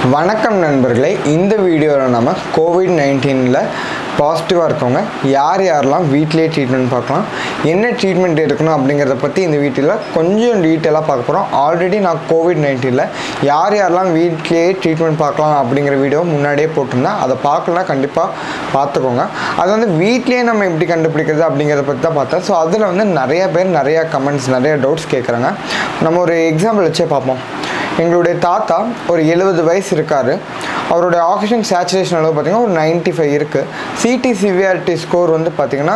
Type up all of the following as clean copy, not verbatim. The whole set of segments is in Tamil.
வணக்கம் நண்பர்களே, இந்த வீடியோவில் நம்ம கோவிட்-19ல் பாசிட்டிவாக இருக்கவங்க யாரெல்லாம் வீட்டிலே ட்ரீட்மெண்ட் பார்க்கலாம், என்ன ட்ரீட்மெண்ட் எடுக்கணும் அப்படிங்கிறத பற்றி இந்த வீட்டில் கொஞ்சம் டீட்டெயிலாக பார்க்க போகிறோம். ஆல்ரெடி நான் கோவிட்-19ல் யாரெல்லாம் வீட்டிலே ட்ரீட்மெண்ட் பார்க்கலாம் அப்படிங்கிற வீடியோ முன்னாடியே போட்டிருந்தேன். அதை பார்க்கலாம், கண்டிப்பாக பார்த்துக்கோங்க. அது வந்து வீட்லேயே நம்ம எப்படி கண்டுபிடிக்கிறது அப்படிங்கிறத பற்றி தான் பார்த்தேன். ஸோ அதில் வந்து நிறைய பேர் நிறையா கமெண்ட்ஸ், நிறைய டவுட்ஸ் கேட்குறாங்க. நம்ம ஒரு எக்ஸாம்பிள் வச்சே பார்ப்போம். எங்களுடைய தாத்தா ஒரு 70 வயசு இருக்கார். அவருடைய ஆக்சிஜன் சேச்சுரேஷன் அளவு பார்த்திங்கன்னா ஒரு 95 இருக்குது. சிடி சிவியாரிட்டி ஸ்கோர் வந்து பார்த்திங்கன்னா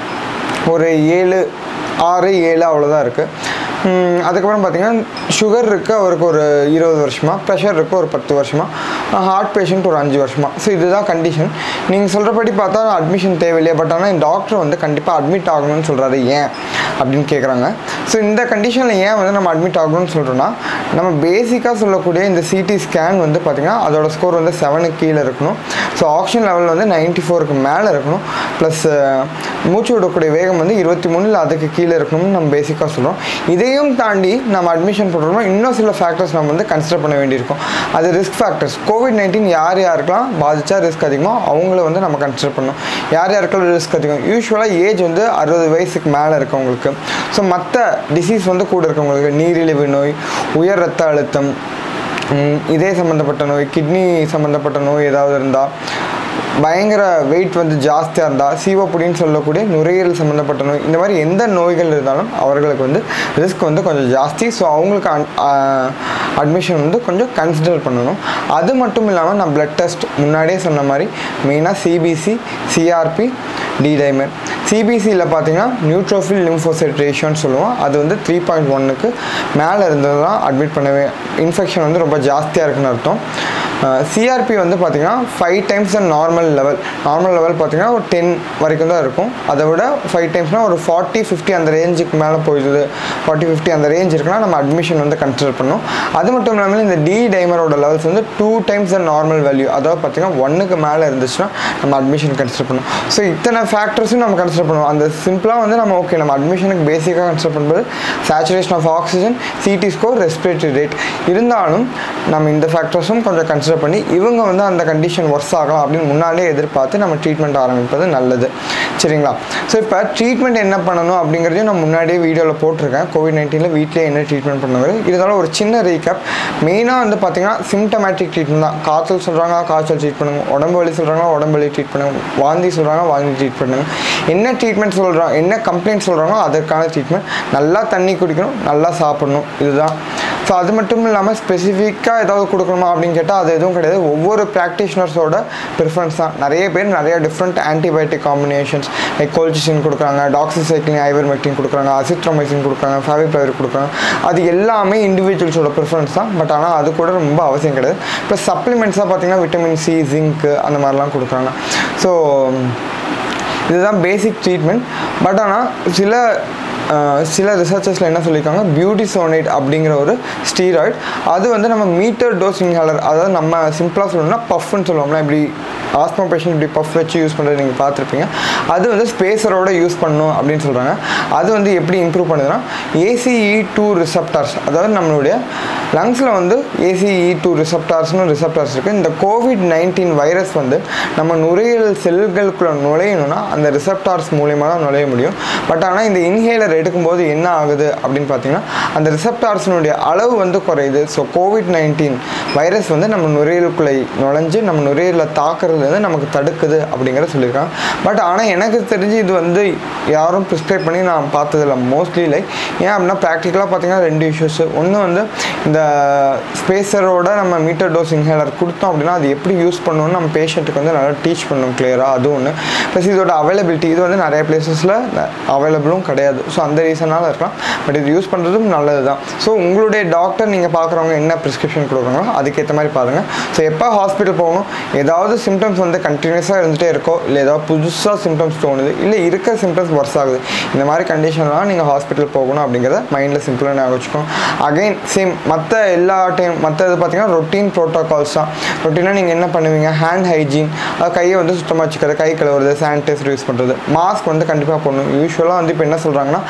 ஒரு 7, 6, 7 அவ்வளோதான் இருக்குது. அதுக்கப்புறம் பார்த்திங்கன்னா சுகர் இருக்குது அவருக்கு ஒரு 20 வருஷமாக, ப்ரெஷர் இருக்குது ஒரு 10 வருஷமாக, ஹார்ட் பேஷண்ட் ஒரு 5 வருஷமாக. ஸோ இதுதான் கண்டிஷன். நீங்கள் சொல்கிறபடி பார்த்தா அட்மிஷன் தேவையில்லையே, பட் ஆனால் இந்த டாக்டர் வந்து கண்டிப்பாக அட்மிட் ஆகணும்னு சொல்கிறாரு. ஏன் அப்படின்னு கேட்குறாங்க. ஸோ இந்த கண்டிஷனில் ஏன் வந்து நம்ம அட்மிட் ஆகணும்னு சொல்கிறோன்னா, நம்ம பேசிக்காக சொல்லக்கூடிய இந்த சிடி ஸ்கேன் வந்து பார்த்திங்கன்னா அதோட ஸ்கோர் வந்து 7க்கு கீழே இருக்கணும். ஸோ ஆக்சிஜன் லெவல் வந்து 94க்கு மேலே இருக்கணும். ப்ளஸ் மூச்சு விடக்கூடிய வேகம் வந்து 23 இல்லை அதுக்கு கீழே இருக்கணும்னு நம்ம பேசிக்காக சொல்கிறோம். இதையும் தாண்டி நம்ம அட்மிஷன் பண்ணுறோம்னா இன்னும் சில ஃபேக்டர்ஸ் நம்ம வந்து கன்சிடர் பண்ண வேண்டியிருக்கும். அது ரிஸ்க் ஃபேக்டர்ஸ். கோவிட்-19 யாருக்கெல்லாம் பாதித்தா ரிஸ்க் அதிகமோ அவங்கள வந்து நம்ம கன்சிடர் பண்ணணும். யாருக்கெல்லாம் ரிஸ்க் அதிகம், யூஸ்வலாக ஏஜ் வந்து 60 வயசுக்கு மேலே இருக்கவங்களுக்கு. ஸோ மற்ற டிசீஸ் வந்து கூட இருக்கவங்களுக்கு, நீரிழிவு நோய், உயர் ரத்த அழுத்தம், இதய சம்மந்தப்பட்ட நோய், கிட்னி சம்மந்தப்பட்ட நோய் ஏதாவது இருந்தால், பயங்கர வெயிட் வந்து ஜாஸ்தியாக இருந்தால், சீவப்புடின்னு சொல்லக்கூடிய நுரையீரல் சம்மந்தப்பட்ட நோய், இந்த மாதிரி எந்த நோய்கள் இருந்தாலும் அவர்களுக்கு வந்து ரிஸ்க் வந்து கொஞ்சம் ஜாஸ்தி. ஸோ அவங்களுக்கு அட்மிஷன் வந்து கொஞ்சம் கன்சிடர் பண்ணணும். அது மட்டும் இல்லாமல் நான் பிளட் டெஸ்ட் முன்னாடியே சொன்ன மாதிரி மெயினாக சிபிசி, சிஆர்பி, டி டைமர். சிபிசியில் பார்த்தீங்கன்னா நியூட்ரோஃபில் லிம்போசைட் ரேஷியோன்னு சொல்லுவோம். அது வந்து 3.1க்கு மேலே இருந்தது தான் அட்மிட் பண்ணவே, இன்ஃபெக்ஷன் வந்து ரொம்ப ஜாஸ்தியாக இருக்குன்னு அர்த்தம். சிஆர்பி வந்து பார்த்திங்கன்னா 5 times the normal level. Normal level பார்த்திங்கன்னா ஒரு 10 வரைக்கும் தான் இருக்கும். அதை விட 5 டைம்ஸ்னால் ஒரு 40-50 அந்த ரேஞ்சுக்கு மேலே போயிடுது. 40-50 அந்த ரேஞ்ச் இருக்குன்னா நம்ம அட்மிஷன் வந்து கன்சிடர் பண்ணணும். அது மட்டும் இல்லாமல் இந்த டி டைமரோட லெவல்ஸ் வந்து 2 டைம்ஸ் த நார்மல் வேல்யூ, அதாவது பார்த்திங்கன்னா 1க்கு மேலே இருந்துச்சுன்னா நம்ம அட்மிஷன் கன்சிடர் பண்ணணும். ஸோ இத்தனை ஃபேக்டர்ஸும் நம்ம கன்சிடர் பண்ணுவோம். அந்த சிம்பிளாக வந்து நம்ம ஓகே நம்ம அட்மிஷனுக்கு பேசிக்காக கன்சிடர் பண்ணுறது saturation of oxygen, CT score, respiratory rate. இருந்தாலும் நம்ம இந்த ஃபேக்டர்ஸும் கொஞ்சம் கன்சிடர் பண்ணி இவங்க வந்து அந்த கண்டிஷன் ஒர்ஸ் ஆகலாம் அப்படின்னு முன்னாலே எதிர்பார்த்து நம்ம ட்ரீட்மெண்ட் ஆரம்பிப்பது நல்லது. சரிங்களா? ஸோ இப்போ ட்ரீட்மெண்ட் என்ன பண்ணணும் அப்படிங்கிறதையும் நான் முன்னாடியே வீடியோவில் போட்டிருக்கேன். கோவிட்-19ல் வீட்டிலே என்ன ட்ரீட்மெண்ட் பண்ணுவாங்க. இருந்தாலும் ஒரு சின்ன ரீகேப். மெயினாக வந்து பார்த்திங்கன்னா சிம்டமேட்டிக் ட்ரீட்மெண்ட் தான். காய்ச்சல் சொல்கிறாங்க, காய்ச்சல் ட்ரீட் பண்ணுங்க. உடம்பு வலி சொல்கிறாங்க, உடம்பு வலி ட்ரீட் பண்ணுங்க. வாந்தி சொல்கிறாங்க, வாந்தி ட்ரீட் பண்ணுங்க. என்ன ட்ரீட்மெண்ட் சொல்கிறாங்க, என்ன கம்ப்ளைண்ட் சொல்கிறாங்களோ அதற்கான ட்ரீட்மெண்ட். நல்லா தண்ணி குடிக்கணும், நல்லா சாப்பிடணும், இதுதான். ஸோ அது மட்டும் இல்லாமல் ஸ்பெசிஃபிக்காக ஏதாவது கொடுக்கணுமா அப்படின்னு கேட்டால் அது எதுவும் கிடையாது. ஒவ்வொரு ப்ராக்டிஷனர்ஸோட ப்ரிஃபரன்ஸ் தான். நிறைய பேர் நிறைய different antibiotic combinations like colchicine கொடுக்குறாங்க, டாக்ஸிசைக்ளின், ஐவர்மெக்டின் கொடுக்குறாங்க, அசித்ரோமைசின் கொடுக்குறாங்க, ஃபேவிபிளவர் கொடுக்குறாங்க. அது எல்லாமே இண்டிவிஜுவல்ஸோட ப்ரிஃபரன்ஸ் தான். பட் ஆனால் அது கூட ரொம்ப அவசியம் கிடையாது. ப்ளஸ் சப்ளிமெண்ட்ஸாக பார்த்திங்கன்னா விட்டமின் சி, ஜிங்க்கு அந்த மாதிரிலாம் கொடுக்குறாங்க. ஸோ இதுதான் பேசிக் ட்ரீட்மெண்ட். பட் ஆனால் சில ரிசர்ச்சர்ஸில் என்ன சொல்லியிருக்காங்க, பியூட்டிசோனேட் அப்படிங்கிற ஒரு ஸ்டீராய்டு, அது வந்து நம்ம மீட்டர் டோஸ் இன்ஹேலர், அதாவது நம்ம சிம்பிளாக சொல்லணும்னா பஃப்னு சொல்லுவோம்னா, இப்படி ஆஸ்மா பேஷண்ட் இப்படி பஃப் வச்சு யூஸ் பண்ணுறது நீங்கள் பார்த்துருப்பீங்க. அது வந்து ஸ்பேஸரோட யூஸ் பண்ணணும் அப்படின்னு சொல்கிறாங்க. அது வந்து எப்படி இம்ப்ரூவ் பண்ணுதுன்னா, ACE2 ரிசெப்டார்ஸ், அதாவது நம்மளுடைய லங்ஸில் வந்து ACE2 ரிசெப்டார்ஸ்னு ரிசெப்டார்ஸ் இருக்குது. இந்த கோவிட்-19 வைரஸ் வந்து நம்ம நுரையீரல் செல்களுக்குள்ளே நுழையணும்னா அந்த ரிசெப்டார்ஸ் மூலிமா தான் நுழைய முடியும். பட் ஆனால் இந்த இன்ஹேலர் எடுக்கும்போது என்ன ஆகுது அப்படின்னு பார்த்தீங்கன்னா, அந்த ரிசெப்டார்ஸினுடைய அளவு வந்து குறையுது. ஸோ கோவிட்-19 வைரஸ் வந்து நம்ம நுரையீரலுக்குள்ளே நுழைஞ்சு நம்ம நுரையீரலை தாக்குறதுலேருந்து நமக்கு தடுக்குது அப்படிங்கிறத சொல்லியிருக்காங்க. பட் ஆனால் எனக்கு தெரிஞ்சு இது வந்து யாரும் ப்ரிஸ்கிரைப் பண்ணி நான் பார்த்ததில்ல மோஸ்ட்லி. லைக் ஏன் அப்படின்னா ப்ராக்டிக்கலாக பார்த்தீங்கன்னா 2 இஷ்யூஸ். ஒன்று வந்து இந்த ஸ்பேஸரோட நம்ம மீட்டர் டோஸ் இன்ஹேலர் கொடுத்தோம் அப்படின்னா அது எப்படி யூஸ் பண்ணணும்னு நம்ம பேஷண்ட்டுக்கு வந்து நல்லா டீச் பண்ணணும் கிளியராக. அது ஒன்று. ப்ளஸ் இதோட அவைலபிலிட்டி, இது வந்து நிறைய பிளேசஸில் அவைலபிளும் கிடையாது. ஸோ அந்த ரீசனால் இருக்கலாம். பட் இது யூஸ் பண்ணுறதும் நல்லது தான். ஸோ உங்களுடைய டாக்டர் நீங்கள் பார்க்குறவங்க என்ன ப்ரிஸ்கிரிப்ஷன் கொடுக்குறாங்களோ அதுக்கேற்ற மாதிரி பாருங்கள். ஸோ எப்போ ஹாஸ்பிட்டல் போகணும், ஏதாவது சிம்டம்ஸ் வந்து கண்டினியூஸாக இருந்துகிட்டே இருக்கோ, இல்லை ஏதாவது புதுசாக சிம்டம்ஸ் தோணுது, இல்லை இருக்க சிம்டம்ஸ் ஒர்ஸ் ஆகுது, இந்த மாதிரி கண்டிஷன்லாம் நீங்கள் ஹாஸ்பிட்டல் போகணும் அப்படிங்கிறத மைண்டில் சிம்பிளாக நான் வச்சுக்கோங்க. அகைன் சேம் மற்ற எல்லா டைம் மற்றது பார்த்திங்கன்னா ரொட்டீன் ப்ரோட்டோகால்ஸ் தான். ரொட்டீனாக நீங்கள் என்ன பண்ணுவீங்க, ஹேண்ட் ஹைஜீன், அது கையை வந்து சுத்தமாக வச்சுக்கிறது, கை கழுவுறது, சானிடைசர் யூஸ் பண்ணுறது, மாஸ்க் வந்து கண்டிப்பாக போடணும். யூஸ்வலாக வந்து இப்போ என்ன சொல்கிறாங்கன்னா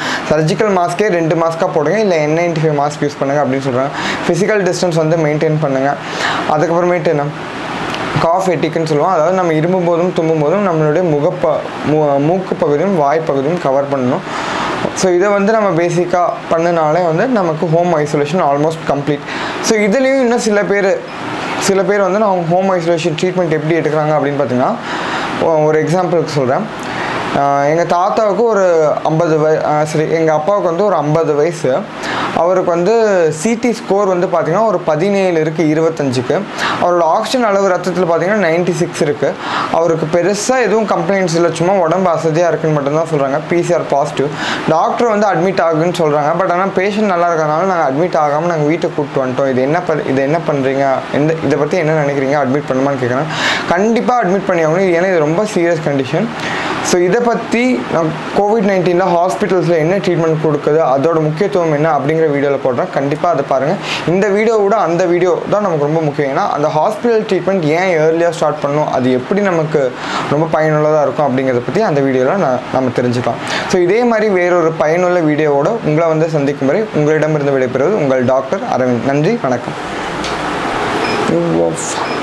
சர்ஜிக்கல் மாஸ்க்கே 2 மாஸ்க்காக போடுங்க, இல்லை N95 மாஸ்க் யூஸ் பண்ணுங்கள் அப்படின்னு சொல்கிறாங்க. ஃபிசிக்கல் டிஸ்டன்ஸ் வந்து மெயின்டைன் பண்ணுங்கள். அதுக்கப்புறமேட்டு என்ன காஃப் எட்டிக்குன்னு சொல்லுவோம். அதாவது நம்ம இருமும் போதும் தும்பும் போதும் நம்மளுடைய மூக்கு பகுதியும் வாய் பகுதியும் கவர் பண்ணணும். ஸோ இதை வந்து நம்ம பேசிக்காக பண்ணினாலே வந்து நமக்கு home isolation almost complete. So இதுலேயும் இன்னும் சில பேர் வந்து நான் ஹோம் ஐசோலேஷன் ட்ரீட்மெண்ட் எப்படி எடுக்கிறாங்க அப்படின்னு பார்த்தீங்கன்னா, ஒரு எக்ஸாம்பிளுக்கு சொல்கிறேன். எங்கள் தாத்தாவுக்கு ஒரு 50 எங்கள் அப்பாவுக்கு வந்து ஒரு 50 வயசு. அவருக்கு வந்து சிடி ஸ்கோர் வந்து பார்த்திங்கன்னா ஒரு 17 இருக்குது 25க்கு. அவரோட ஆக்சிஜன் அளவு ரத்தத்தில் பார்த்திங்கன்னா 96 இருக்குது. அவருக்கு பெருசாக எதுவும் கம்ப்ளைண்ட்ஸ் இல்லை, சும்மா உடம்பு அசதியாக இருக்குன்னு மட்டும்தான் சொல்கிறாங்க. PCR positive. டாக்டர் வந்து அட்மிட் ஆகுன்னு சொல்கிறாங்க. பட் ஆனால் பேஷண்ட் நல்லா இருக்கிறதுனால நாங்கள் அட்மிட் ஆகாமல் நாங்கள் வீட்டுக்கு கூப்பிட்டு வந்துட்டோம். இது என்ன பண்ணுறீங்க, இதை பற்றி என்ன நினைக்கிறீங்க, அட்மிட் பண்ணுமான்னு கேட்குறேன். கண்டிப்பாக அட்மிட் பண்ணி ஆகணும், ஏன்னா இது ரொம்ப சீரியஸ் கண்டிஷன். ஸோ இதை பற்றி நான் COVID-19 ஹாஸ்பிட்டல்ஸில் என்ன ட்ரீட்மெண்ட் கொடுக்குது, அதோட முக்கியத்துவம் என்ன அப்படிங்கிற வீடியோவில் போடுறேன். கண்டிப்பாக அதை பாருங்கள். இந்த வீடியோவோட அந்த வீடியோ தான் நமக்கு ரொம்ப முக்கியம். ஏன்னா அந்த ஹாஸ்பிட்டல் ட்ரீட்மெண்ட் ஏன் ஏர்லியாக ஸ்டார்ட் பண்ணணும், அது எப்படி நமக்கு ரொம்ப பயனுள்ளதாக இருக்கும் அப்படிங்கிறத பற்றி அந்த வீடியோவில் நம்ம தெரிஞ்சுக்கலாம். ஸோ இதே மாதிரி வேறொரு பயனுள்ள வீடியோவோட உங்களை வந்து சந்திக்கும் வரை உங்களிடமிருந்து விடைபெறுவது உங்கள் டாக்டர் அரவிந்த். நன்றி, வணக்கம்.